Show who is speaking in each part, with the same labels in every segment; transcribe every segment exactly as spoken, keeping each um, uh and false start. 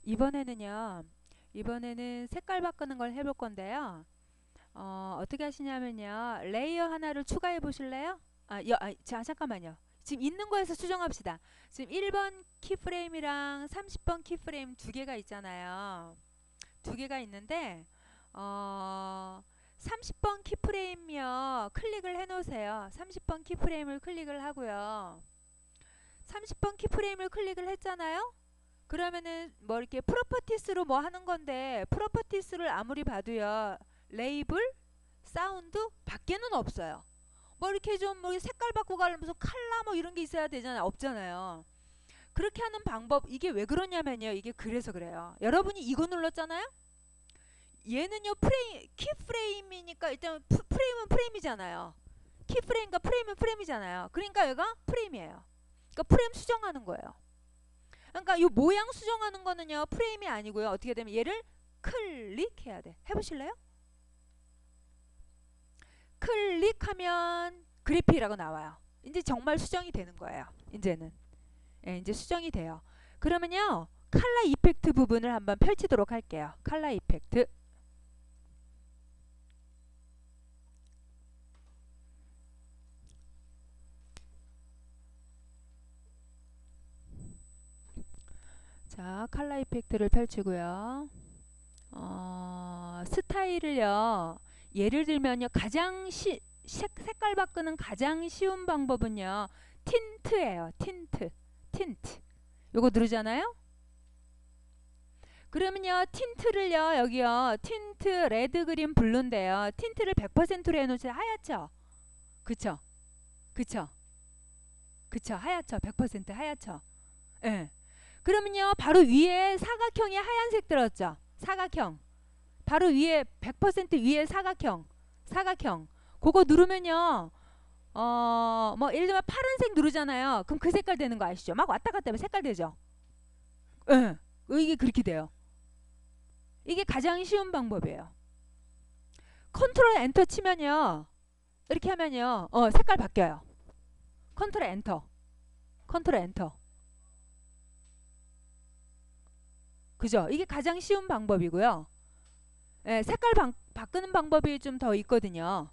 Speaker 1: 이번에는요. 이번에는 색깔 바꾸는 걸 해볼 건데요. 어, 어떻게 하시냐면요. 레이어 하나를 추가해 보실래요? 아, 여, 아, 자, 잠깐만요. 지금 있는 거에서 수정합시다. 지금 일 번 키프레임이랑 삼십 번 키프레임 두 개가 있잖아요. 두 개가 있는데 어, 삼십 번 키프레임이요. 클릭을 해 놓으세요. 삼십 번 키프레임을 클릭을 하고요. 삼십 번 키프레임을 클릭을 했잖아요. 그러면은 뭐 이렇게 프로퍼티스로 뭐 하는 건데 프로퍼티스를 아무리 봐도요. 레이블, 사운드 밖에는 없어요. 뭐 이렇게 좀 뭐 색깔 바꾸고 하려면 무슨 칼라 뭐 이런 게 있어야 되잖아요. 없잖아요. 그렇게 하는 방법 이게 왜 그러냐면요. 이게 그래서 그래요. 여러분이 이거 눌렀잖아요. 얘는요 프레임 키 프레임이니까 일단 프, 프레임은 프레임이잖아요. 키 프레임과 프레임은 프레임이잖아요. 그러니까 얘가 프레임이에요. 그러니까 프레임 수정하는 거예요. 그러니까 이 모양 수정하는 거는요 프레임이 아니고요. 어떻게 되면 얘를 클릭해야 돼. 해보실래요? 클릭하면 그래픽이라고 나와요. 이제 정말 수정이 되는 거예요. 이제는 예, 이제 수정이 돼요. 그러면요 칼라 이펙트 부분을 한번 펼치도록 할게요. 칼라 이펙트. 자, 칼라 이펙트를 펼치고요. 어, 스타일을요. 예를 들면요. 가장 시, 색, 색깔 바꾸는 가장 쉬운 방법은요. 틴트예요. 틴트. 틴트. 요거 누르잖아요. 그러면요. 틴트를요. 여기요. 틴트 레드 그린 블루인데요. 틴트를 백 퍼센트로 해놓으세요. 하얗죠? 그쵸? 그쵸? 그쵸? 하얗죠? 백 퍼센트 하얗죠? 예. 네. 그러면요. 바로 위에 사각형이 하얀색 들었죠? 사각형. 바로 위에 백 퍼센트 위에 사각형. 사각형. 그거 누르면요. 어, 뭐 예를 들면 파란색 누르잖아요. 그럼 그 색깔 되는 거 아시죠? 막 왔다 갔다 하면 색깔 되죠? 예. 네. 이게 그렇게 돼요. 이게 가장 쉬운 방법이에요. 컨트롤 엔터 치면요. 이렇게 하면요. 어, 색깔 바뀌어요. 컨트롤 엔터. 컨트롤 엔터. 그죠? 이게 가장 쉬운 방법이고요. 예, 색깔 방, 바꾸는 방법이 좀 더 있거든요.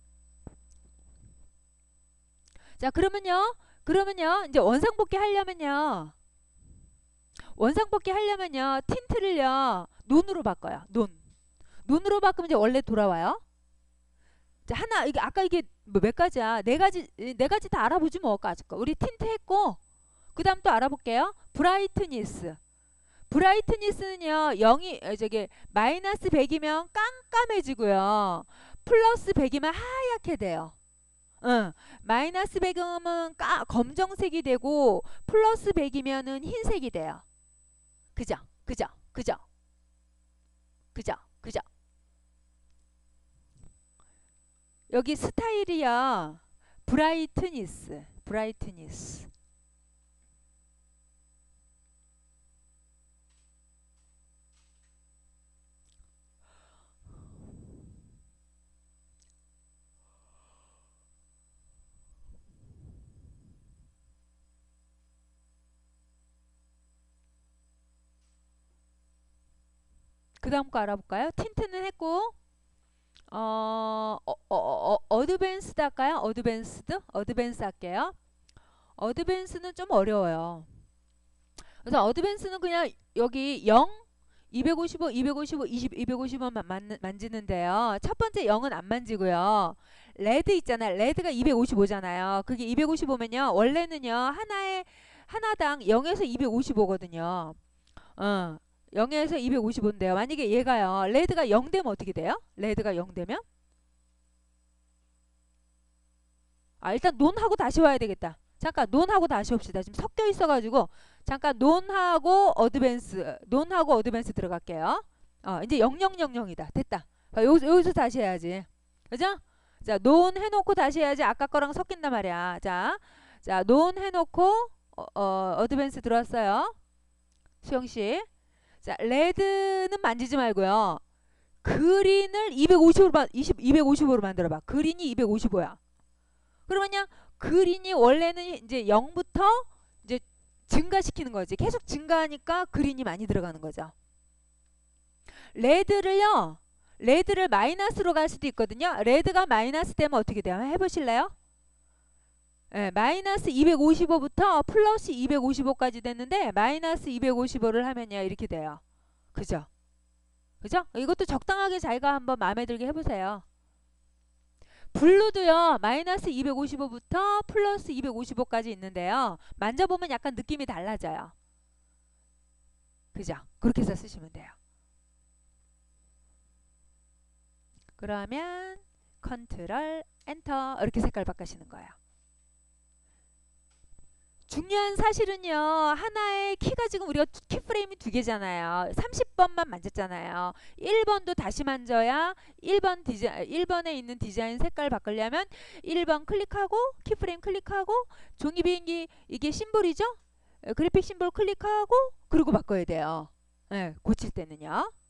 Speaker 1: 자, 그러면요. 그러면요. 이제 원상복귀 하려면요. 원상복귀 하려면요. 틴트를요. 논으로 바꿔요. 논. 논으로 바꾸면 이제 원래 돌아와요. 자, 하나 이게 아까 이게 뭐 몇 가지야? 네 가지 네 가지 다 알아보지 뭐 까짓 거. 우리 틴트 했고 그다음 또 알아볼게요. 브라이트니스. 브라이트니스는요. 영이 저기 마이너스 백이면 깜깜해지고요. 플러스 백이면 하얗게 돼요. 응. 마이너스 백이면 까, 검정색이 되고 플러스 백이면은 흰색이 돼요. 그죠? 그죠? 그죠? 그죠? 그죠? 여기 스타일이요. 브라이트니스. 브라이트니스. 그 다음 거 알아볼까요? 틴트는 했고 어, 어, 어, 어, 어드밴스드 할까요? 어드밴스드? 어드밴스 할게요. 어드밴스는 좀 어려워요. 그래서 어드밴스는 그냥 여기 영, 이백오십오, 이백오십오, 이십, 이백오십오만 만, 만지는데요. 첫 번째 영은 안 만지고요. 레드 있잖아요. 레드가 이백오십오잖아요. 그게 이백오십오면요. 원래는요. 하나에 하나당 영에서 이백오십오거든요. 어. 영에서 이백오십오인데요. 만약에 얘가요. 레드가 영 되면 어떻게 돼요? 레드가 영 되면? 아, 일단 논하고 다시 와야 되겠다. 잠깐 논하고 다시 옵시다. 지금 섞여 있어가지고 잠깐 논하고 어드밴스 논하고 어드밴스 들어갈게요. 어, 이제 영영영영이다. 됐다. 아, 여기서, 여기서 다시 해야지. 그죠? 자, 논 해놓고 다시 해야지. 아까 거랑 섞인단 말이야. 자, 자, 논 해놓고 어, 어, 어드밴스 들어왔어요. 수영씨. 자, 레드는 만지지 말고요. 그린을 이백오십오로, 이십, 이백오십오로 만들어봐. 그린이 이백오십오야. 그러면요, 그린이 원래는 이제 영부터 이제 증가시키는 거지. 계속 증가하니까 그린이 많이 들어가는 거죠. 레드를요. 레드를 마이너스로 갈 수도 있거든요. 레드가 마이너스 되면 어떻게 돼요? 해보실래요? 네, 마이너스 이백오십오부터 플러스 이백오십오까지 됐는데 마이너스 이백오십오를 하면요. 이렇게 돼요. 그죠? 그죠? 이것도 적당하게 자기가 한번 마음에 들게 해보세요. 블루도요. 마이너스 이백오십오부터 플러스 이백오십오까지 있는데요. 만져보면 약간 느낌이 달라져요. 그죠? 그렇게 해서 쓰시면 돼요. 그러면 컨트롤 엔터 이렇게 색깔 바꾸시는 거예요. 중요한 사실은요. 하나의 키가 지금 우리가 키프레임이 두 개잖아요. 삼십 번만 만졌잖아요. 일 번도 다시 만져야 일 번 디자, 일 번에 있는 디자인 색깔 바꾸려면 일 번 클릭하고 키프레임 클릭하고 종이 비행기 이게 심볼이죠? 그래픽 심볼 클릭하고 그리고 바꿔야 돼요. 네, 고칠 때는요.